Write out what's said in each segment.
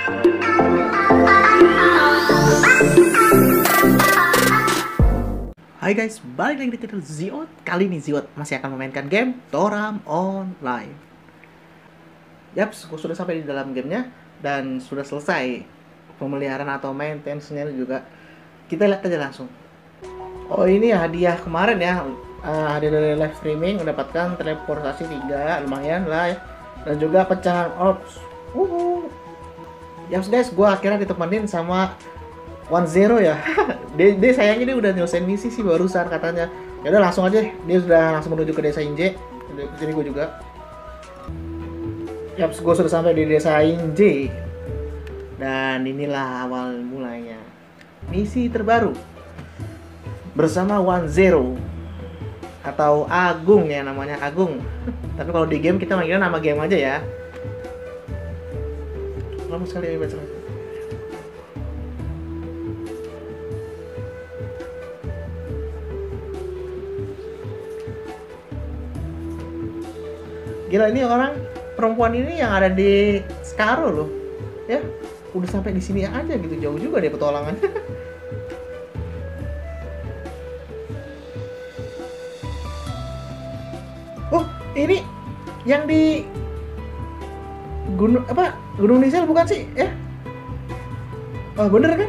Hai guys, balik lagi di channel Ziot. Kali ini Ziot masih akan memainkan game Toram Online. Yaps, gue sudah sampai di dalam gamenya dan sudah selesai pemeliharaan atau maintenance-nya juga. Kita lihat aja langsung. Oh, ini hadiah kemarin ya, hadiah dari live streaming, mendapatkan teleportasi 3, lumayan lah ya. Dan juga pecahan orbs. Yaps guys, gue akhirnya ditemenin sama 10 ya. dia sayangnya dia udah nyelesain misi sih barusan katanya. Ya udah langsung aja, dia sudah langsung menuju ke desa Inje. Jadi gue juga. Yaps, gue sudah sampai di desa Inje. Dan inilah awal mulanya. Misi terbaru bersama 10 atau Agung ya, namanya Agung. Tapi kalau di game kita manggilnya nama game aja ya. Lama sekali baca. Gila, ini orang perempuan ini yang ada di Skaro loh. Ya, udah sampai di sini aja gitu, jauh juga dia petualangan. Oh, ini yang di Gunung apa? Gunung Nisel bukan sih? Ya? Oh, bener kan?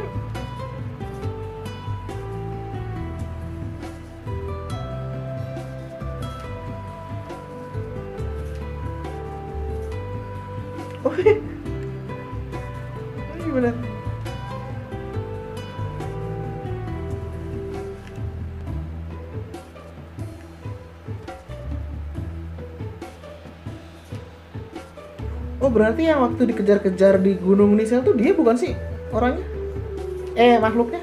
Oh, ini bener. Oh, berarti yang waktu dikejar-kejar di Gunung Nisel tuh dia bukan sih orangnya? Makhluknya?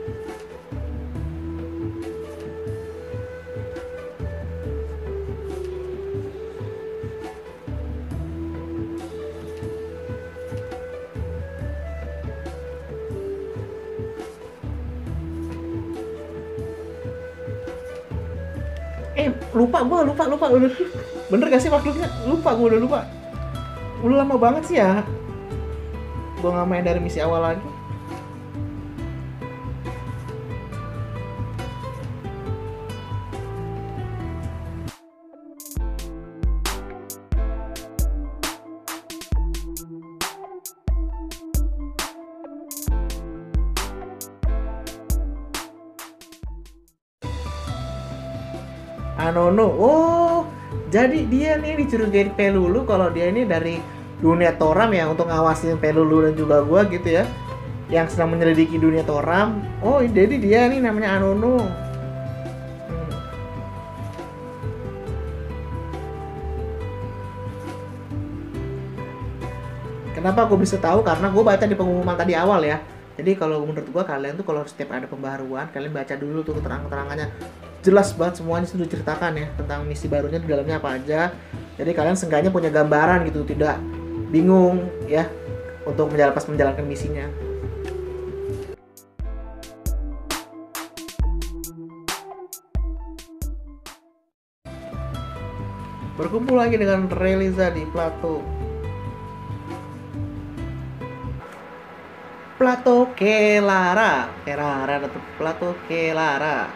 Lupa. Bener gak sih makhluknya? Gue udah lupa. Udah lama banget sih ya gue nggak main dari misi awal lagi. Anono, oh jadi dia nih dicurigain Pelulu kalau dia ini dari dunia Toram ya, untuk ngawasin Pelulu dan juga gua gitu ya, yang sedang menyelidiki dunia Toram. Oh jadi dia nih namanya Anono. Kenapa gue bisa tahu? Karena gue baca di pengumuman tadi awal ya. Jadi kalau menurut gue, kalian tuh kalau setiap ada pembaruan, kalian baca dulu tuh keterangan-keterangannya. Jelas banget semuanya sudah diceritakan ya tentang misi barunya, di dalamnya apa aja. Jadi kalian seenggaknya punya gambaran gitu, tidak bingung ya untuk menjalankan misinya. Berkumpul lagi dengan Reliza di Plato Kelara. Atau Plato Kelara.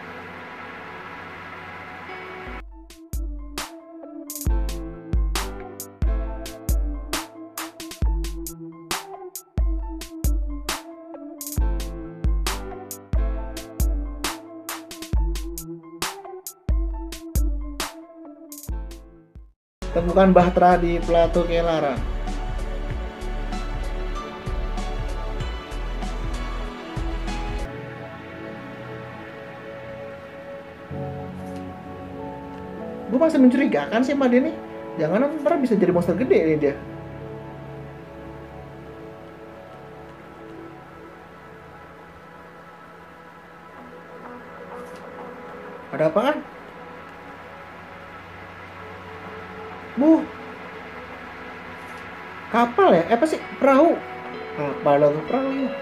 Temukan Bahtera di Plato Kelara. Gue masih mencurigakan sih sama dia nih. Jangan ntar bisa jadi monster gede nih dia. Ada apaan? Kapal ya? Apa sih? Perahu? Apa dong perahu ini?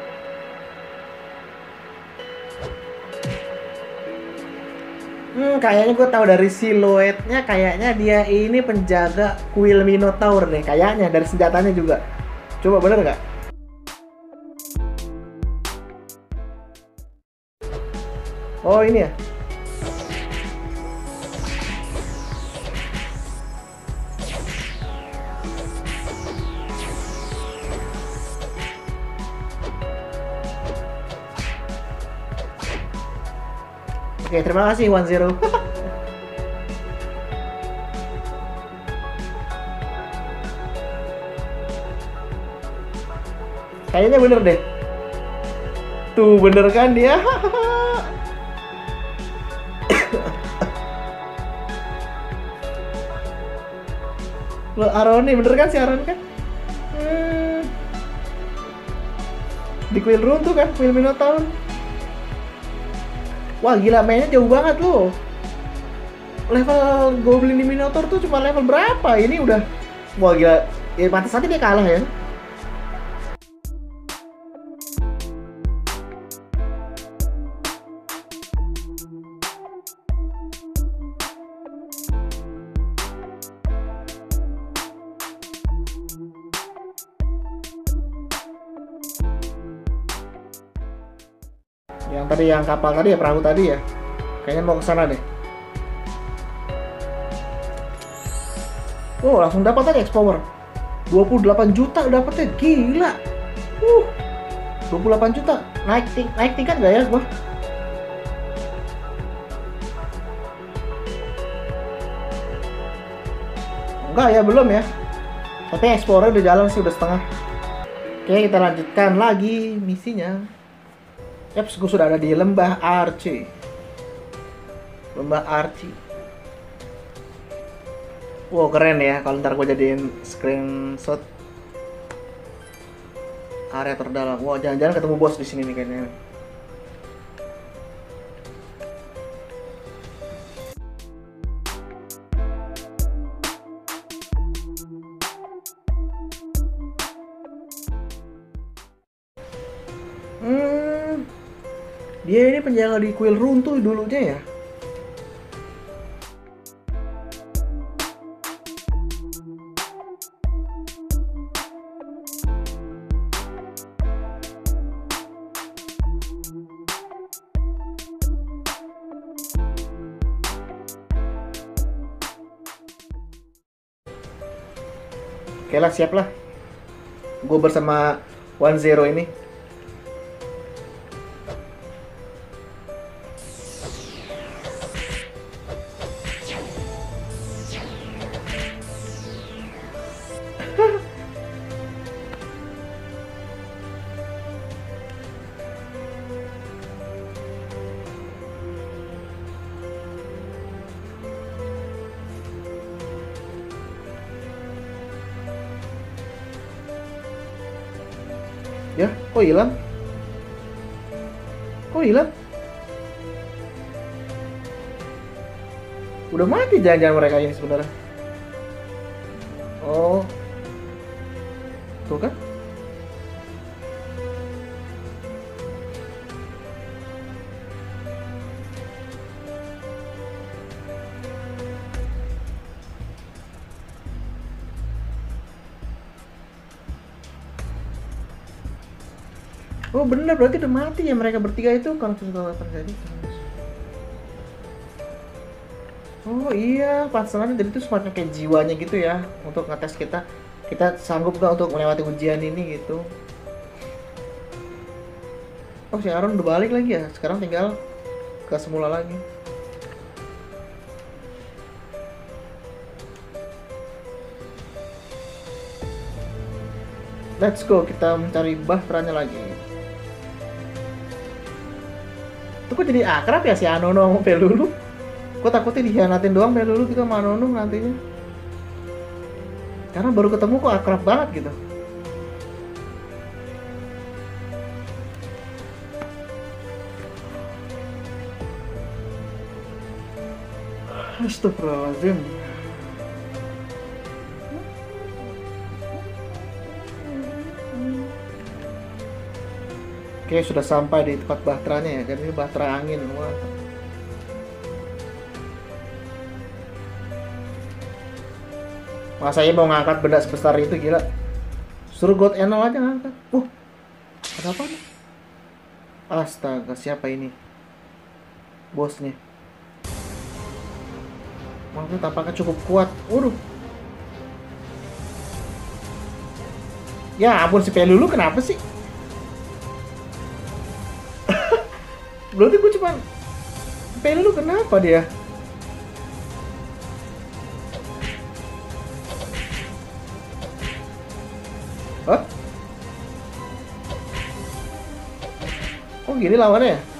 Kayaknya gue tahu dari siluetnya, kayaknya dia ini penjaga kuil Minotaur nih, kayaknya dari senjatanya juga. Coba bener nggak? Oh ini ya. Oke, terima kasih 10. Kayaknya bener deh. Tuh bener kan dia. Lo Aroni bener kan si Aron kan? Di kuil runtuh kan, kuil Minotaur. Wah gila, mainnya jauh banget loh. Level Goblin di Minotaur tuh cuma level berapa? Ini udah, wah gila. Ya pantas aja dia kalah ya. Yang tadi, yang kapal tadi ya, perahu tadi ya. Kayaknya mau ke sana deh. Oh, langsung dapat aja X-Power. 28 juta dapetnya, gila. 28 juta. Naik tingkat gak ya gua? Enggak ya, belum ya. Tapi X-Power udah jalan sih, udah setengah. Oke, kita lanjutkan lagi misinya. Yaps, gue sudah ada di Lembah Arci. Lembah Arci. Wow, keren ya kalau ntar gue jadiin screenshot area terdalam. Wow, jangan-jangan ketemu bos di sini nih kayaknya. Dia ini penjaga di kuil runtuh dulunya ya. Oke lah, siap lah. Gue bersama 10 ini. Ya, kok hilang? Kok hilang? Udah mati jangan-jangan mereka ini sebenarnya. Oh. Tuh kan? Oh bener, berarti udah mati ya mereka bertiga itu kalau sesuatu terjadi. Oh iya, pantesan jadi itu semacam kayak jiwanya gitu ya, untuk ngetes kita sanggup gak untuk melewati ujian ini gitu. Oh si Aaron udah balik lagi ya, sekarang tinggal ke semula lagi. Let's go, kita mencari bahteranya lagi. Itu kok jadi akrab ya si Anono sama Pelulu? Gue takutnya dikhianatin doang Pelulu gitu sama Anono nantinya. Karena baru ketemu kok akrab banget gitu. Astagfirullahaladzim. Oke, sudah sampai di tempat bahteranya ya. Jadi ini bahtera angin. Wah. Masa ya mau ngangkat benda sebesar itu, gila. Suruh God Enel aja ngangkat. Ada apa nih? Astaga, siapa ini? bosnya. Maksudnya tampaknya cukup kuat. Waduh. Ya ampun, si Pelulu kenapa sih? Berarti gue cuma Pelulu kenapa dia? Hah? Oh gini lawannya ya?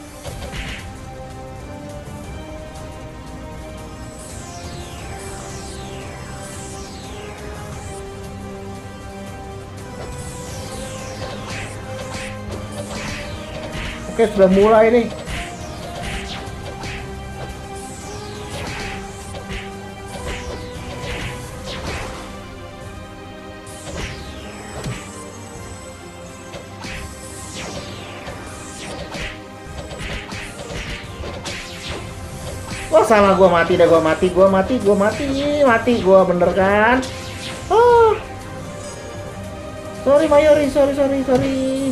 Oke, sudah mulai nih. Wah, salah, gua mati dah, mati gua bener kan? Oh, sorry Mayori, sorry.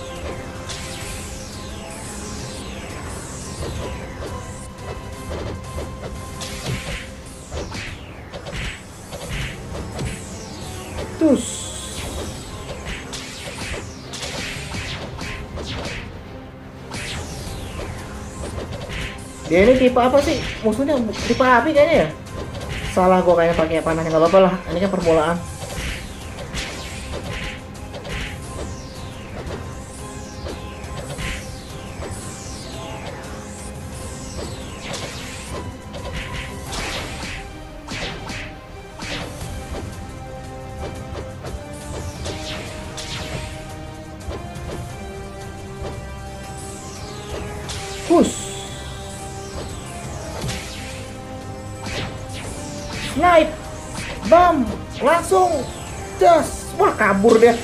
Tus. Dia ini tipe apa sih? Musuhnya tipe api kayaknya ya? Salah, gua kayaknya pakai panahnya, nggak apa-apa lah. Ini kan permulaan. Push. Snipe. Bam. Langsung. Just. Wah, kabur dia.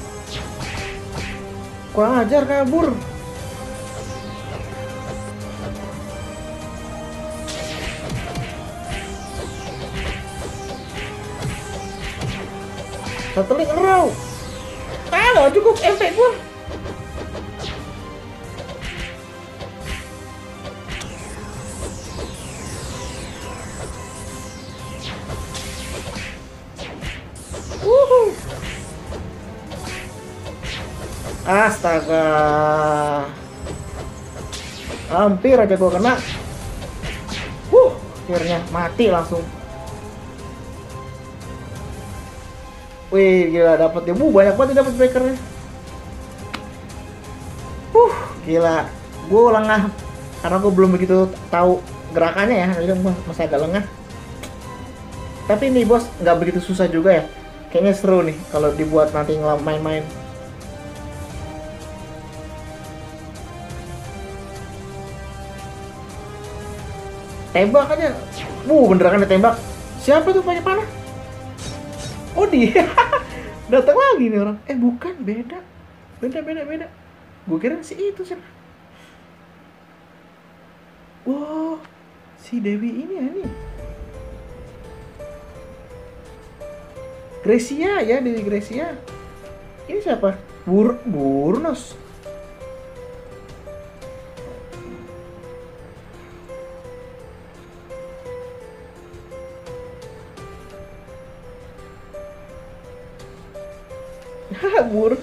Kurang ajar, kabur. Satelit ngerau. Kalau cukup efek gua. Astaga. Hampir aja gua kena. Akhirnya mati langsung. Wih, gila dapet dia. Banyak banget dapat breakernya. Gila. Gue lengah karena gue belum begitu tahu gerakannya ya. Jadi masih agak lengah. Tapi ini bos nggak begitu susah juga ya. Kayaknya seru nih kalau dibuat nanti main-main. Tembak aja. Beneran ditembak. Siapa tuh pakai panah? Oh dia. Datang lagi nih orang. Bukan, beda. Beda. Gue kira si itu sih. Wow, si Dewi ini ya nih. Gracia ya, Dewi Gracia. Ini siapa? Burnos. Bur.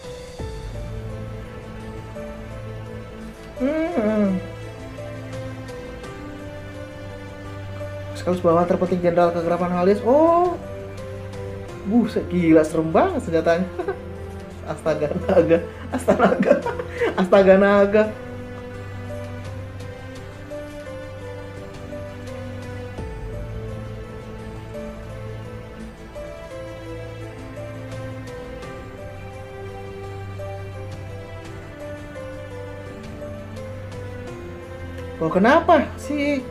Sekaligus bawa terpenting Jenderal Kegerapan Halis. Oh, buset, gila serem banget senjatanya. Astaga naga. Oh, kenapa si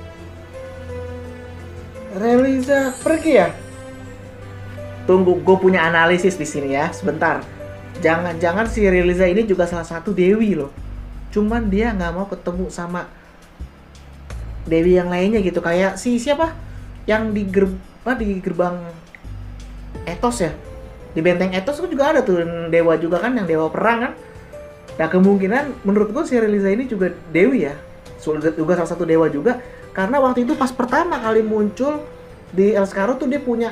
Reliza pergi ya? Tunggu, gue punya analisis di sini ya, sebentar. Jangan si Reliza ini juga salah satu Dewi loh. Cuman dia nggak mau ketemu sama Dewi yang lainnya gitu. Kayak si siapa? Yang di gerbang Ethos ya? Di benteng Ethos juga ada tuh dewa juga kan, yang dewa perang kan? Nah kemungkinan menurut gue si Reliza ini juga Dewi ya. juga salah satu dewa juga, karena waktu itu pas pertama kali muncul di Elskaro tuh dia punya,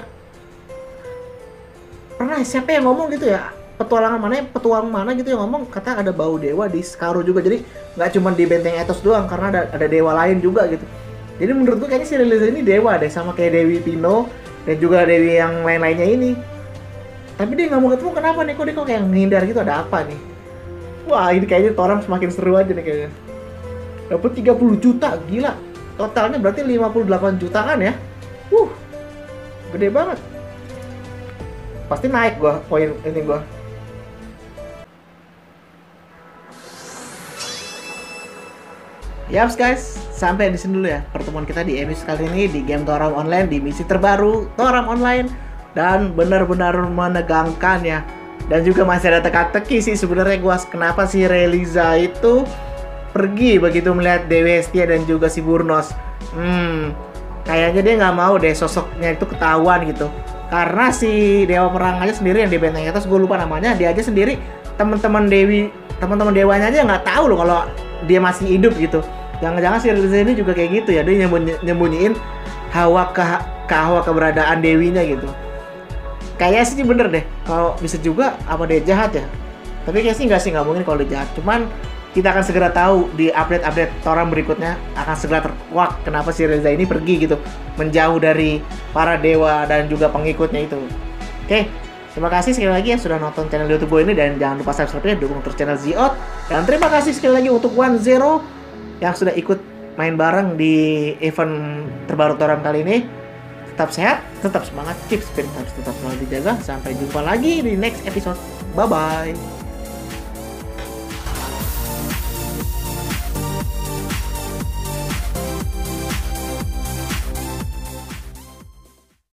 pernah siapa yang ngomong gitu ya, petualang mana gitu yang ngomong kata ada bau dewa di Skaro juga. Jadi nggak cuma di Benteng Ethos doang, karena ada dewa lain juga gitu. Jadi menurut gue kayaknya si Riliza ini dewa deh, sama kayak Dewi Pino dan juga dewi yang lain-lainnya ini. Tapi dia nggak mau ketemu, kenapa nih? Kok dia kayak menghindar gitu, ada apa nih? Wah, ini kayaknya Toram semakin seru aja nih kayaknya. Dapat 30 juta, gila. Totalnya berarti 58 jutaan ya. Gede banget. Pasti naik gua poin ini gua. Yaps guys, sampai di sini dulu ya pertemuan kita di episode kali ini di game Toram Online, di misi terbaru Toram Online, dan benar-benar menegangkan ya. Dan juga masih ada teka-teki sih sebenarnya gua, kenapa si Riliza itu pergi begitu melihat Dewi Hestia dan juga si Burnos. Kayaknya dia nggak mau deh sosoknya itu ketahuan gitu. Karena si Dewa Perang aja sendiri yang di Benteng Atas, gue lupa namanya, dia aja sendiri, teman-teman dewanya aja nggak tahu loh kalau dia masih hidup gitu. Jangan-jangan si Riliza ini juga kayak gitu ya, dia nyembunyiin hawa keberadaan dewinya gitu. Kayaknya sih bener deh, kalau bisa juga apa dia jahat ya. Tapi kayaknya sih nggak mungkin kalau dia jahat. Cuman kita akan segera tahu di update Toram berikutnya, akan segera terkuak kenapa si Riliza ini pergi gitu, menjauh dari para dewa dan juga pengikutnya itu. Oke, terima kasih sekali lagi yang sudah nonton channel YouTube gue ini, dan jangan lupa subscribe, dukung terus channel Ziot. Dan terima kasih sekali lagi untuk 10 yang sudah ikut main bareng di event terbaru Toram kali ini. Tetap sehat, tetap semangat, keep spirit, harus tetap selalu dijaga. Sampai jumpa lagi di next episode. Bye bye.